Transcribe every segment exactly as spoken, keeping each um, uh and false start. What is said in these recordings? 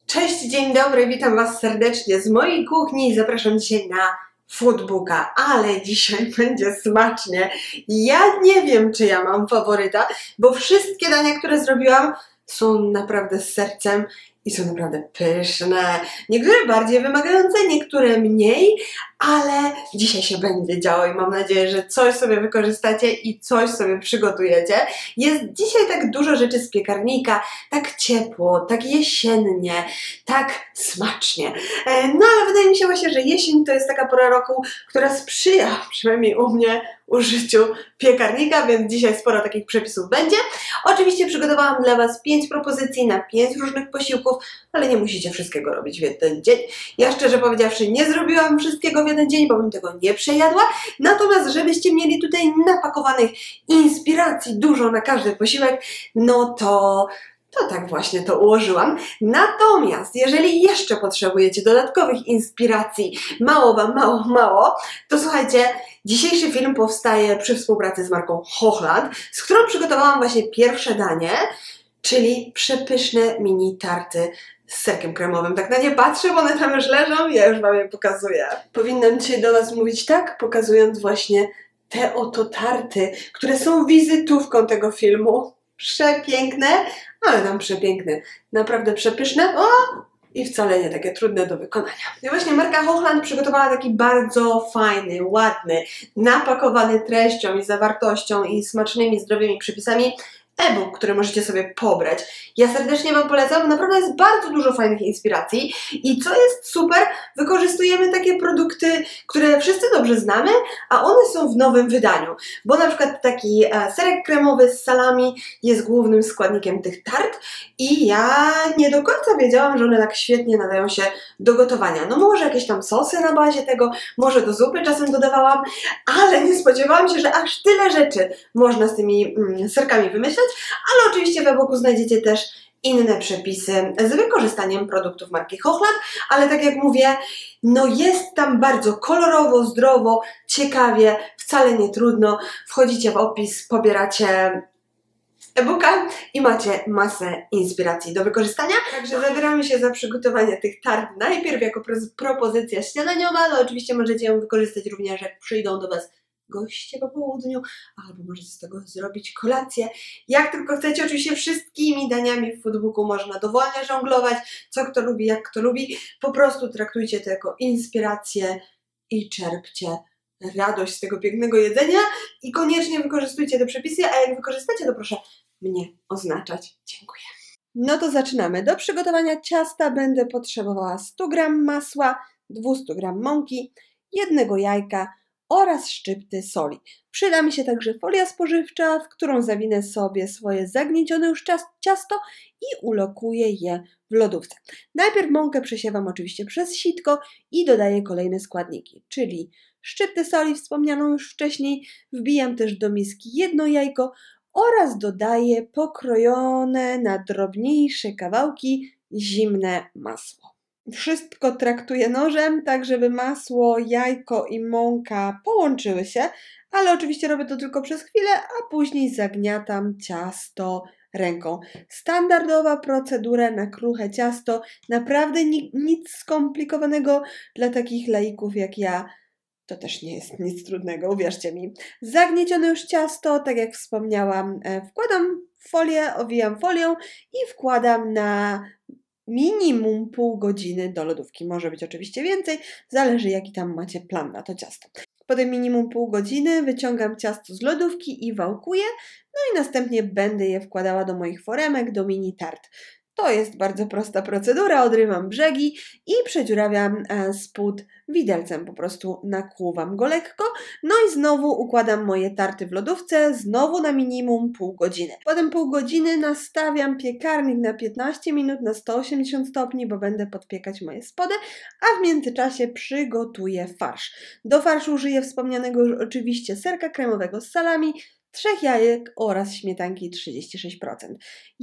Cześć, dzień dobry, witam Was serdecznie z mojej kuchni. Zapraszam dzisiaj na foodbooka, ale dzisiaj będzie smacznie. Ja nie wiem, czy ja mam faworyta, bo wszystkie dania, które zrobiłam, są naprawdę z sercem i są naprawdę pyszne. Niektóre bardziej wymagające, niektóre mniej, ale dzisiaj się będzie działo i mam nadzieję, że coś sobie wykorzystacie i coś sobie przygotujecie. Jest dzisiaj tak dużo rzeczy z piekarnika, tak ciepło, tak jesiennie, tak smacznie. No ale wydaje mi się właśnie, że jesień to jest taka pora roku, która sprzyja, przynajmniej u mnie, użyciu piekarnika, więc dzisiaj sporo takich przepisów będzie. Oczywiście przygotowałam dla Was pięć propozycji na pięć różnych posiłków, ale nie musicie wszystkiego robić w jeden dzień. Ja szczerze powiedziawszy nie zrobiłam wszystkiego w jeden dzień, bo bym tego nie przejadła. Natomiast żebyście mieli tutaj napakowanych inspiracji dużo na każdy posiłek, no to To tak właśnie to ułożyłam. Natomiast jeżeli jeszcze potrzebujecie dodatkowych inspiracji, mało Wam, mało, mało, to słuchajcie, dzisiejszy film powstaje przy współpracy z marką Hochland, z którą przygotowałam właśnie pierwsze danie, czyli przepyszne mini tarty z serkiem kremowym. Tak na nie patrzę, bo one tam już leżą, ja już Wam je pokazuję. Powinnam dzisiaj do Was mówić tak, pokazując właśnie te oto tarty, które są wizytówką tego filmu. Przepiękne, ale tam przepiękne, naprawdę przepyszne, o! I wcale nie takie trudne do wykonania. I właśnie marka Hochland przygotowała taki bardzo fajny, ładny, napakowany treścią i zawartością i smacznymi, zdrowymi przepisami e-book, który możecie sobie pobrać. Ja serdecznie Wam polecam, naprawdę jest bardzo dużo fajnych inspiracji i co jest super, wykorzystujemy takie produkty, które wszyscy dobrze znamy, a one są w nowym wydaniu, bo na przykład taki e, serek kremowy z salami jest głównym składnikiem tych tart i ja nie do końca wiedziałam, że one tak świetnie nadają się do gotowania. No może jakieś tam sosy na bazie tego, może do zupy czasem dodawałam, ale nie spodziewałam się, że aż tyle rzeczy można z tymi mm, serkami wymyśleć, ale oczywiście w e-booku znajdziecie też inne przepisy z wykorzystaniem produktów marki Hochland, ale tak jak mówię, no jest tam bardzo kolorowo, zdrowo, ciekawie, wcale nie trudno. Wchodzicie w opis, pobieracie e-booka i macie masę inspiracji do wykorzystania. Także zabieramy się za przygotowanie tych tart najpierw jako propozycja śniadaniowa, ale oczywiście możecie ją wykorzystać również, jak przyjdą do Was goście po południu, albo możecie z tego zrobić kolację. Jak tylko chcecie, oczywiście wszystkimi daniami w foodbooku można dowolnie żonglować, co kto lubi, jak kto lubi. Po prostu traktujcie to jako inspirację i czerpcie radość z tego pięknego jedzenia i koniecznie wykorzystujcie te przepisy, a jak wykorzystacie, to proszę mnie oznaczać. Dziękuję. No to zaczynamy. Do przygotowania ciasta będę potrzebowała sto gramów masła, dwieście gramów mąki, jednego jajka oraz szczypty soli. Przyda mi się także folia spożywcza, w którą zawinę sobie swoje zagniecione już ciasto i ulokuję je w lodówce. Najpierw mąkę przesiewam oczywiście przez sitko i dodaję kolejne składniki, czyli szczypty soli wspomnianą już wcześniej, wbijam też do miski jedno jajko oraz dodaję pokrojone na drobniejsze kawałki zimne masło. Wszystko traktuję nożem, tak żeby masło, jajko i mąka połączyły się, ale oczywiście robię to tylko przez chwilę, a później zagniatam ciasto ręką. Standardowa procedura na kruche ciasto, naprawdę ni nic skomplikowanego dla takich laików jak ja. To też nie jest nic trudnego, uwierzcie mi. Zagniecione już ciasto, tak jak wspomniałam, wkładam folię, owijam folią i wkładam na minimum pół godziny do lodówki. Może być oczywiście więcej, zależy jaki tam macie plan na to ciasto. Po tym minimum pół godziny wyciągam ciasto z lodówki i wałkuję, no i następnie będę je wkładała do moich foremek, do mini tart. To jest bardzo prosta procedura, odrywam brzegi i przedziurawiam spód widelcem, po prostu nakłuwam go lekko, no i znowu układam moje tarty w lodówce, znowu na minimum pół godziny. Potem pół godziny nastawiam piekarnik na piętnaście minut na sto osiemdziesiąt stopni, bo będę podpiekać moje spody, a w międzyczasie przygotuję farsz. Do farszu użyję wspomnianego już oczywiście serka kremowego z salami, trzech jajek oraz śmietanki trzydzieści sześć procent.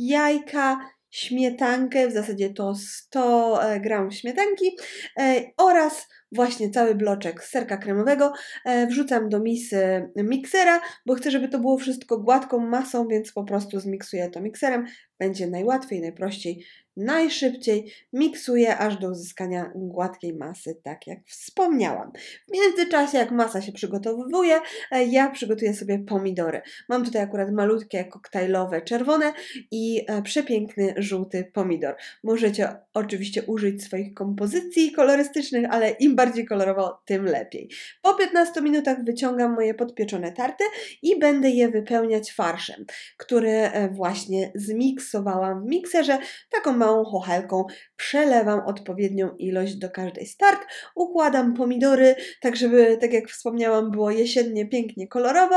Jajka, śmietankę, w zasadzie to sto gramów śmietanki e, oraz właśnie cały bloczek serka kremowego e, wrzucam do misy miksera, bo chcę, żeby to było wszystko gładką masą, więc po prostu zmiksuję to mikserem. Będzie najłatwiej, najprościej najszybciej, miksuję aż do uzyskania gładkiej masy, tak jak wspomniałam. W międzyczasie, jak masa się przygotowuje, ja przygotuję sobie pomidory. Mam tutaj akurat malutkie, koktajlowe, czerwone i przepiękny, żółty pomidor. Możecie oczywiście użyć swoich kompozycji kolorystycznych, ale im bardziej kolorowo, tym lepiej. Po piętnastu minutach wyciągam moje podpieczone tarty i będę je wypełniać farszem, który właśnie zmiksowałam w mikserze. Taką małą chochelką przelewam odpowiednią ilość do każdej start. Układam pomidory, tak żeby, tak jak wspomniałam, było jesiennie, pięknie, kolorowo.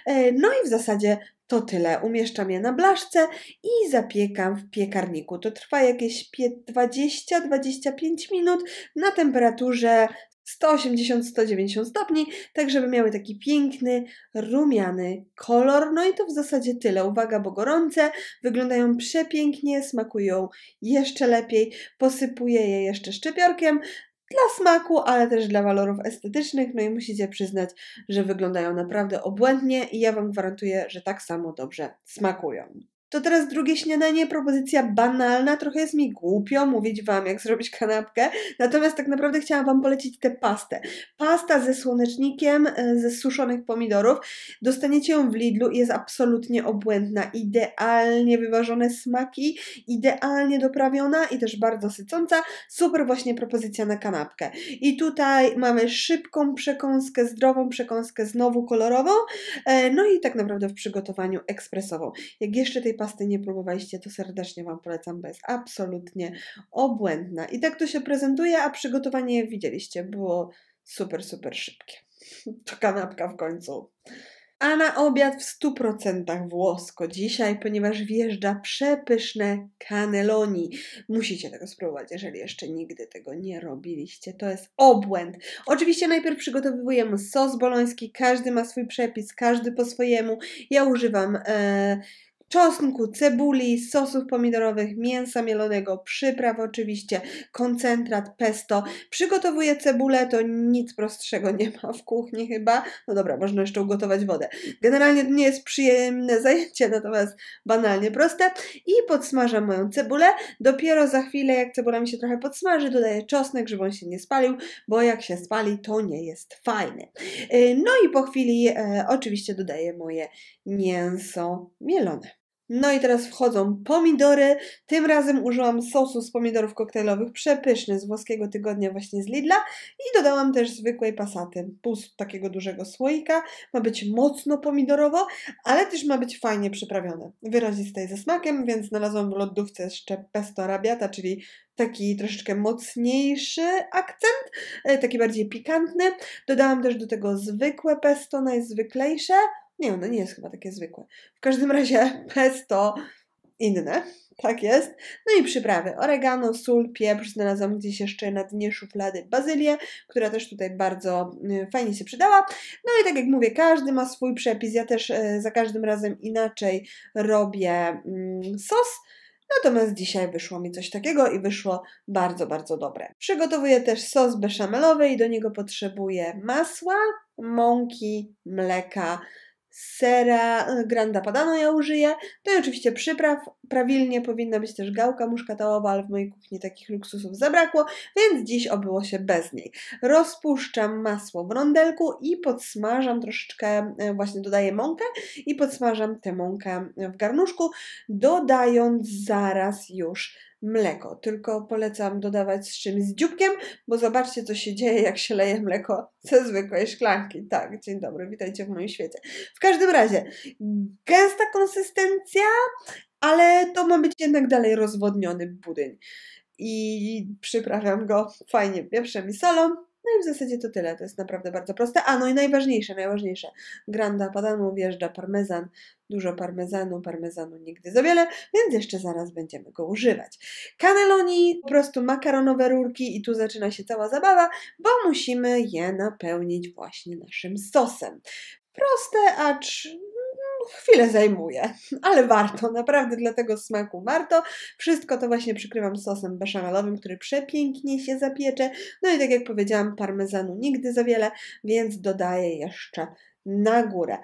No i w zasadzie to tyle. Umieszczam je na blaszce i zapiekam w piekarniku. To trwa jakieś dwadzieścia do dwudziestu pięciu minut na temperaturze sto osiemdziesiąt do stu dziewięćdziesięciu stopni, tak żeby miały taki piękny, rumiany kolor. No i to w zasadzie tyle. Uwaga, bo gorące, wyglądają przepięknie, smakują jeszcze lepiej. Posypuję je jeszcze szczypiorkiem dla smaku, ale też dla walorów estetycznych. No i musicie przyznać, że wyglądają naprawdę obłędnie i ja Wam gwarantuję, że tak samo dobrze smakują. To teraz drugie śniadanie, propozycja banalna, trochę jest mi głupio mówić Wam, jak zrobić kanapkę, natomiast tak naprawdę chciałam Wam polecić tę pastę. Pasta ze słonecznikiem, ze suszonych pomidorów, dostaniecie ją w Lidlu i jest absolutnie obłędna, idealnie wyważone smaki, idealnie doprawiona i też bardzo sycąca, super właśnie propozycja na kanapkę. I tutaj mamy szybką przekąskę, zdrową przekąskę, znowu kolorową, no i tak naprawdę w przygotowaniu ekspresową. Jak jeszcze tej pasty nie próbowaliście, to serdecznie Wam polecam, bo jest absolutnie obłędna. I tak to się prezentuje, a przygotowanie widzieliście, było super, super szybkie. To kanapka w końcu. A na obiad w stu procentach włosko dzisiaj, ponieważ wjeżdża przepyszne cannelloni. Musicie tego spróbować, jeżeli jeszcze nigdy tego nie robiliście. To jest obłęd. Oczywiście najpierw przygotowujemy sos boloński. Każdy ma swój przepis, każdy po swojemu. Ja używam E, czosnku, cebuli, sosów pomidorowych, mięsa mielonego, przypraw oczywiście, koncentrat, pesto. Przygotowuję cebulę, to nic prostszego nie ma w kuchni chyba. No dobra, można jeszcze ugotować wodę. Generalnie to nie jest przyjemne zajęcie, natomiast banalnie proste. I podsmażam moją cebulę. Dopiero za chwilę, jak cebula mi się trochę podsmaży, dodaję czosnek, żeby on się nie spalił, bo jak się spali, to nie jest fajny. No i po chwili e, oczywiście dodaję moje mięso mielone. No i teraz wchodzą pomidory. Tym razem użyłam sosu z pomidorów koktajlowych, przepyszny, z włoskiego tygodnia, właśnie z Lidla. I dodałam też zwykłej pasaty, pół takiego dużego słoika. Ma być mocno pomidorowo, ale też ma być fajnie przyprawione. Wyraziste ze smakiem, więc znalazłam w lodówce jeszcze pesto arrabbiata, czyli taki troszeczkę mocniejszy akcent, taki bardziej pikantny. Dodałam też do tego zwykłe pesto, najzwyklejsze. Nie, ono nie jest chyba takie zwykłe. W każdym razie pesto inne, tak jest. No i przyprawy. Oregano, sól, pieprz. Znalazłam gdzieś jeszcze na dnie szuflady bazylię, która też tutaj bardzo fajnie się przydała. No i tak jak mówię, każdy ma swój przepis. Ja też za każdym razem inaczej robię sos. Natomiast dzisiaj wyszło mi coś takiego i wyszło bardzo, bardzo dobre. Przygotowuję też sos beszamelowy i do niego potrzebuję masła, mąki, mleka, sera Granda Padano ja użyję. No i oczywiście przypraw. Prawilnie powinna być też gałka muszkatałowa, ale w mojej kuchni takich luksusów zabrakło, więc dziś obyło się bez niej. Rozpuszczam masło w rondelku i podsmażam troszeczkę, właśnie dodaję mąkę i podsmażam tę mąkę w garnuszku, dodając zaraz już mleko. Tylko polecam dodawać z czymś z dzióbkiem, bo zobaczcie, co się dzieje, jak się leje mleko ze zwykłej szklanki. Tak, dzień dobry, witajcie w moim świecie. W każdym razie, gęsta konsystencja, ale to ma być jednak dalej rozwodniony budyń. I przyprawiam go fajnie pieprzem i solą. No i w zasadzie to tyle. To jest naprawdę bardzo proste. A, no i najważniejsze, najważniejsze. Granda Padano, wjeżdża parmezan. Dużo parmezanu, parmezanu nigdy za wiele, więc jeszcze zaraz będziemy go używać. Cannelloni, po prostu makaronowe rurki i tu zaczyna się cała zabawa, bo musimy je napełnić właśnie naszym sosem. Proste, acz chwilę zajmuje, ale warto, naprawdę dla tego smaku warto. Wszystko to właśnie przykrywam sosem beszamelowym, który przepięknie się zapiecze. No i tak jak powiedziałam, parmezanu nigdy za wiele, więc dodaję jeszcze na górę.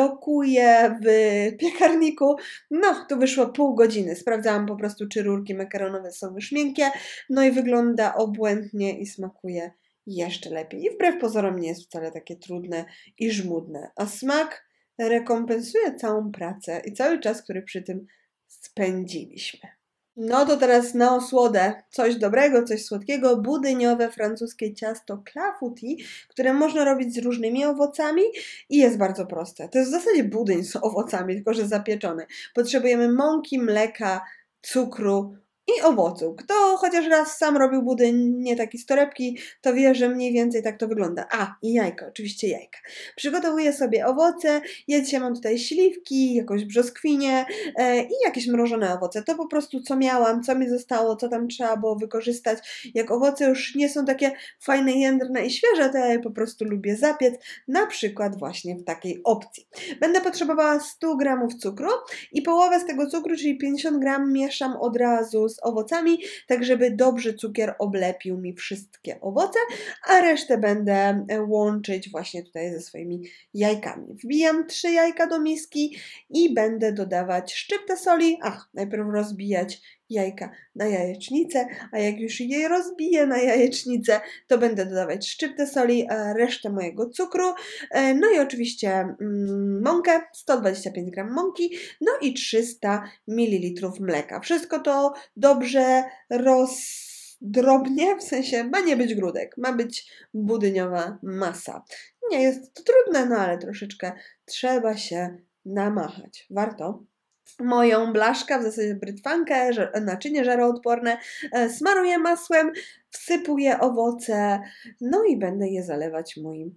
Lokuję w piekarniku, no to wyszło pół godziny. Sprawdzałam po prostu, czy rurki makaronowe są już miękkie, no i wygląda obłędnie i smakuje jeszcze lepiej. I wbrew pozorom nie jest wcale takie trudne i żmudne, a smak rekompensuje całą pracę i cały czas, który przy tym spędziliśmy. No to teraz na osłodę coś dobrego, coś słodkiego, budyniowe francuskie ciasto clafoutis, które można robić z różnymi owocami i jest bardzo proste. To jest w zasadzie budyń z owocami, tylko że zapieczony. Potrzebujemy mąki, mleka, cukru i owoców. Kto chociaż raz sam robił budyń, nie taki z torebki, to wie, że mniej więcej tak to wygląda. A, i jajka, oczywiście jajka. Przygotowuję sobie owoce. Ja dzisiaj mam tutaj śliwki, jakąś brzoskwinię e, i jakieś mrożone owoce. To po prostu co miałam, co mi zostało, co tam trzeba było wykorzystać. Jak owoce już nie są takie fajne, jędrne i świeże, to ja je po prostu lubię zapiec, na przykład właśnie w takiej opcji. Będę potrzebowała sto gramów cukru i połowę z tego cukru, czyli pięćdziesiąt gramów, mieszam od razu z owocami, tak żeby dobrze cukier oblepił mi wszystkie owoce, a resztę będę łączyć właśnie tutaj ze swoimi jajkami. Wbijam trzy jajka do miski i będę dodawać szczyptę soli, ach, najpierw rozbijać jajka na jajecznicę, a jak już je rozbiję na jajecznicę, to będę dodawać szczyptę soli, a resztę mojego cukru, no i oczywiście mm, mąkę, sto dwadzieścia pięć gramów mąki, no i trzysta mililitrów mleka. Wszystko to dobrze rozdrobnię, w sensie ma nie być grudek, ma być budyniowa masa. Nie jest to trudne, no ale troszeczkę trzeba się namachać. Warto. Moją blaszkę, w zasadzie brytwankę, naczynie żaroodporne, smaruję masłem, wsypuję owoce, no i będę je zalewać moim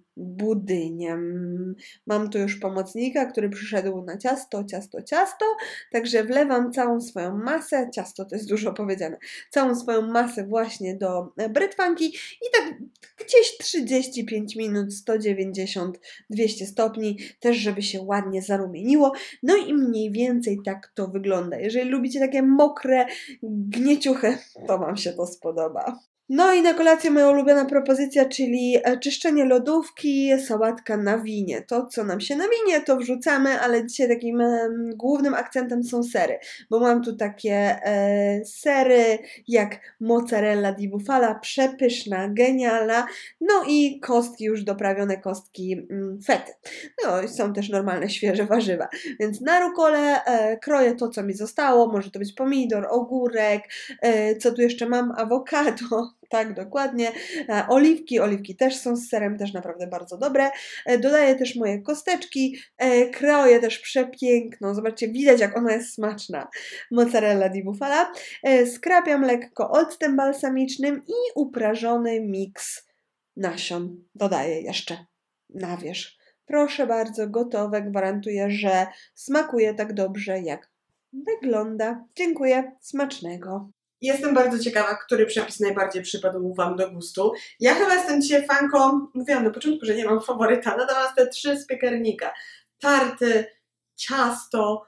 budyniem. Mam tu już pomocnika, który przyszedł na ciasto, ciasto, ciasto, także wlewam całą swoją masę, ciasto to jest dużo powiedziane, całą swoją masę właśnie do brytwanki i tak gdzieś trzydzieści pięć minut, sto dziewięćdziesiąt dwieście stopni, też żeby się ładnie zarumieniło, no i mniej więcej tak to wygląda. Jeżeli lubicie takie mokre gnieciuchy, to Wam się to spodoba. No i na kolację moja ulubiona propozycja, czyli czyszczenie lodówki, sałatka na winie. To, co nam się nawinie, to wrzucamy, ale dzisiaj takim e, głównym akcentem są sery, bo mam tu takie e, sery jak mozzarella di bufala, przepyszna, genialna, no i kostki, już doprawione kostki mm, fety. No i są też normalne, świeże warzywa, więc na rukolę e, kroję to, co mi zostało, może to być pomidor, ogórek, e, co tu jeszcze mam, awokado. Tak, dokładnie. E, oliwki, oliwki też są z serem, też naprawdę bardzo dobre. E, dodaję też moje kosteczki, e, kroję też przepiękną, zobaczcie, widać jak ona jest smaczna, mozzarella di bufala. E, skrapiam lekko octem balsamicznym i uprażony miks nasion dodaję jeszcze na wierzch. Proszę bardzo, gotowe, gwarantuję, że smakuje tak dobrze jak wygląda. Dziękuję, smacznego. Jestem bardzo ciekawa, który przepis najbardziej przypadł Wam do gustu. Ja chyba jestem dzisiaj fanką, mówiłam na początku, że nie mam faworyta, natomiast te trzy z piekarnika. Tarty, ciasto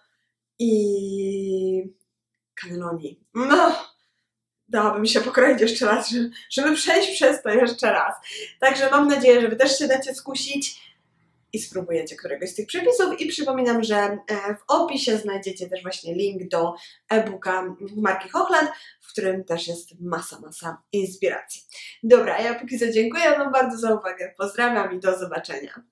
i cannelloni. No, dałaby mi się pokroić jeszcze raz, żeby przejść przez to jeszcze raz. Także mam nadzieję, że Wy też się dacie skusić i spróbujecie któregoś z tych przepisów i przypominam, że w opisie znajdziecie też właśnie link do e-booka marki Hochland, w którym też jest masa, masa inspiracji. Dobra, ja póki co dziękuję Wam bardzo za uwagę, pozdrawiam i do zobaczenia.